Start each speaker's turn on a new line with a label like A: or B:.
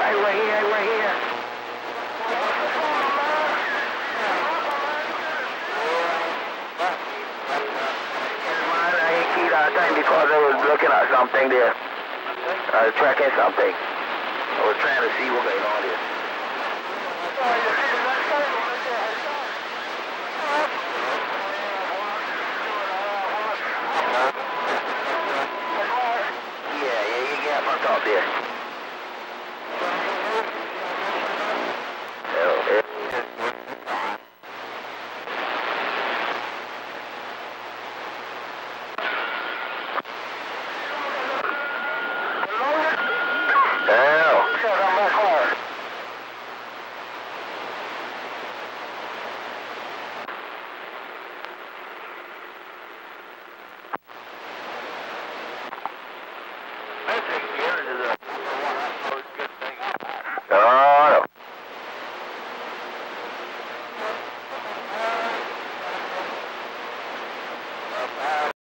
A: we're here. I keyed our thing because I was looking at something there. I was tracking something. I was trying to see what's going on here. Yeah, you get up on top there.